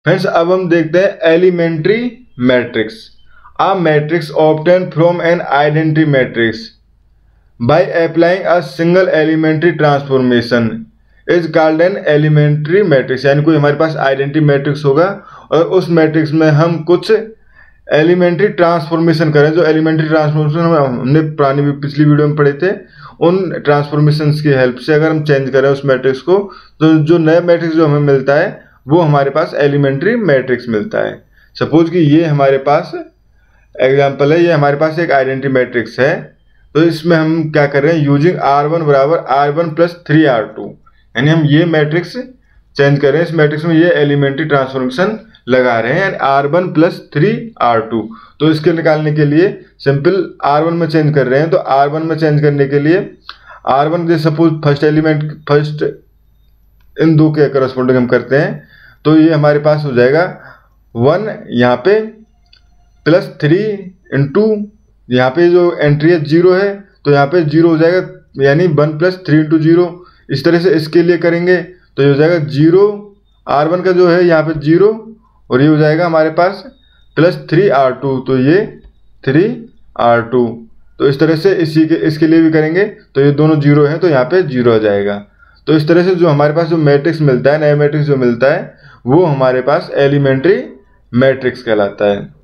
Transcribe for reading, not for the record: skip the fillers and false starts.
Friends अब हम देखते हैं elementary matrix. A matrix obtain from an identity matrix by applying a single elementary transformation is called an elementary matrix. यानी कोई हमारे पास आइडेंटिटी मैट्रिक्स होगा और उस मैट्रिक्स में हम कुछ एलिमेंट्री ट्रांसफॉर्मेशन करें। जो एलिमेंट्री ट्रांसफॉर्मेशन हमने पुरानी पिछली वीडियो में पढ़े थे, उन ट्रांसफॉर्मेशंस की हेल्प से अगर हम चेंज करें उस मैट्रिक्स को, तो जो नया मैट्रिक्स जो हमें मिलता है वो हमारे पास एलिमेंट्री मैट्रिक्स मिलता है। सपोज कि ये हमारे पास एग्जांपल है, ये हमारे पास एक आइडेंटिटी मैट्रिक्स है, तो इसमें हम क्या कर रहे हैं, यूजिंग R1 बराबर R1 प्लस 3R2, यानी हम ये मैट्रिक्स चेंज कर रहे हैं। इस मैट्रिक्स में ये एलिमेंट्री ट्रांसफॉर्मेशन लगा रहे हैं, R1 प्लस 3R2। तो इसके निकालने के लिए सिंपल R1 में चेंज कर रहे हैं, तो R1 में चेंज करने के लिए R1 जैसे सपोज फर्स्ट एलिमेंट फर्स्ट इन दो के करस्पॉन्डिंग हम करते हैं, तो ये हमारे पास हो जाएगा 1 यहाँ पे प्लस 3 इंटू यहाँ पे जो एंट्री है 0 है, तो यहाँ पे 0 हो जाएगा, यानी 1 प्लस 3 इंटू 0। इस तरह से इसके लिए करेंगे तो ये हो जाएगा 0, R1 का जो है यहाँ पे 0, और ये हो जाएगा हमारे पास प्लस 3R2, तो ये 3R2। तो इस तरह से इसके लिए भी करेंगे तो ये दोनों 0 हैं, तो यहाँ पे 0 आ जाएगा। तो इस तरह से जो हमारे पास जो मैट्रिक्स मिलता है, नया मैट्रिक्स जो मिलता है, वो हमारे पास एलिमेंट्री मैट्रिक्स कहलाता है।